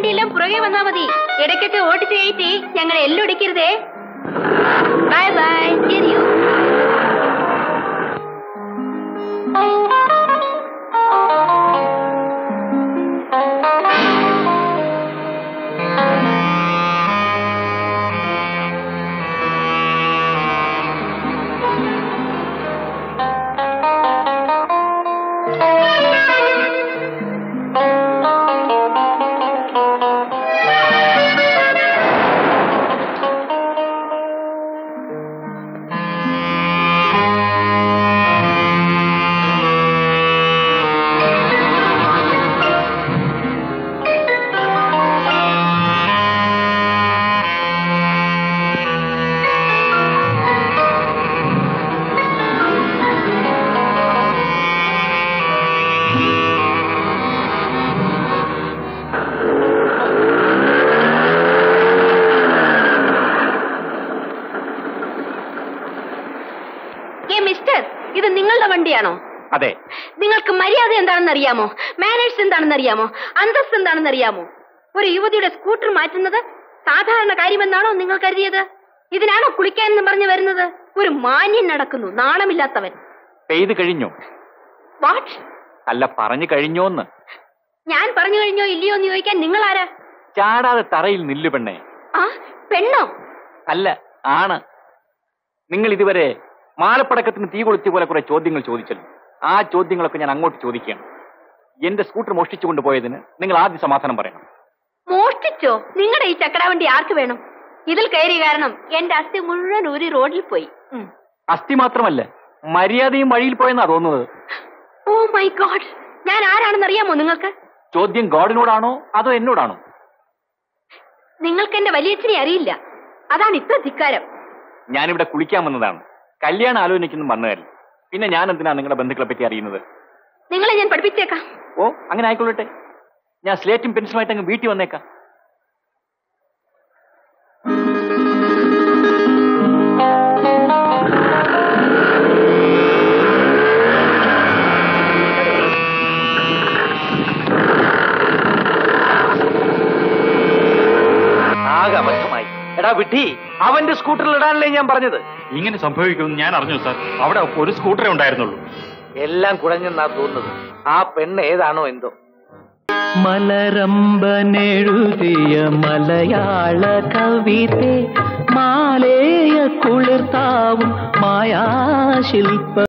വണ്ടിയെല്ലാം പുറകെ വന്നാ മതി. ഇടയ്ക്കൊക്കെ ഓടിച്ചു കയറ്റി ഞങ്ങളെ എല്ലാം ഇടിക്കരുതേ. Bye bye. ശരിയോ? അതെ. നിങ്ങൾക്ക് മര്യാദ എന്താണെന്ന് അറിയാമോ? മാനേഴ്സ് എന്താണെന്ന് അറിയാമോ? അന്തസ്സ് എന്താണെന്ന് അറിയാമോ? ഒരു യുവതിയുടെ സ്കൂട്ടർ മാറ്റുന്നത് സാധാരണ കാര്യമെന്നാണോ നിങ്ങൾ കരുതിയത്? ഇതിനാണോ കുളിക്കാനെന്ന് പറഞ്ഞു വരുന്നത്? ഒരു മാന്യൻ നടക്കുന്നു, നാണമില്ലാത്തവൻ. പെയ്ത് കഴിഞ്ഞോ? വാട്ട്? അല്ല, പറഞ്ഞു കഴിഞ്ഞോന്ന്. ഞാൻ പറഞ്ഞു കഴിഞ്ഞോ ഇല്ലയോ എന്ന് ചോദിക്കാൻ നിങ്ങൾ ആരാ? ചാടാതെ തറയിൽ നില്ലു പെണ്ണേ. ആ പെണ്ണോ? അല്ല, ആണ്. നിങ്ങൾ ഇതുവരെ മാലപ്പടക്കത്തിന് തീ കൊളുത്തിയ പോലെ കുറെ ചോദ്യങ്ങൾ ചോദിച്ചല്ലോ. ആ ചോദ്യങ്ങളൊക്കെ ഞാൻ അങ്ങോട്ട് ചോദിക്കുകയാണ്. എന്റെ സ്കൂട്ടർ മോഷ്ടിച്ചു കൊണ്ടുപോയതിന് നിങ്ങൾ ആദ്യം സമാധാനം പറയണം. മോഷ്ടിച്ചോ? നിങ്ങളുടെ ഈ ചക്രവണ്ടി ആർക്ക് വേണം? ഇതിൽ കയറിയ കാരണം എന്റെ അസ്ഥി മുഴുവൻ ഒരു റോഡിൽ പോയി. അസ്ഥി മാത്രമല്ല, മര്യാദയും വഴിയിൽ പോയെന്നാ തോന്നുന്നത്. ഓ മൈ ഗോഡ്, ഞാൻ ആരാണെന്ന് അറിയാമോ നിങ്ങൾക്ക്? ചോദ്യം ഗോഡിനോടാണോ അതോ എന്നോടാണോ? നിങ്ങൾക്ക് എന്റെ വലിയച്ഛനെ അറിയില്ല, അതാണ് ഇത്ര ധിക്കാരം. ഞാനിവിടെ കുളിക്കാൻ വന്നതാണ്, കല്യാണം ആലോചിക്കുന്നു വന്നതല്ല. പിന്നെ ഞാൻ എന്തിനാ നിങ്ങളുടെ ബന്ധുക്കളെ പറ്റി അറിയുന്നത്? നിങ്ങളെ ഞാൻ പഠിപ്പിച്ചേക്കാം. ഓ, അങ്ങനെ ആയിക്കൊള്ളട്ടെ. ഞാൻ സ്ലേറ്റും പെൻസിലുമായിട്ട് അങ്ങ് വീട്ടിൽ വന്നേക്കാം. ആകെ അബദ്ധമായി. എടാ വിട്ടി, അവന്റെ സ്കൂട്ടറിൽ ഇടാനല്ലേ ഞാൻ പറഞ്ഞത്. ഇങ്ങനെ സംഭവിക്കുമെന്ന് ഞാൻ അറിഞ്ഞു സാർ. അവിടെ ഒരു സ്കൂട്ടറേ ഉണ്ടായിരുന്നുള്ളൂ. എല്ലാം കുഴഞ്ഞെന്നാ തോന്നുന്നത്. ആ പെണ്ണ് ഏതാണോ എന്തോ. മലരമ്പനെഴുതിയ മലയാള കവിതേ മാലേയ കുളിർത്താവും മായാശില്പ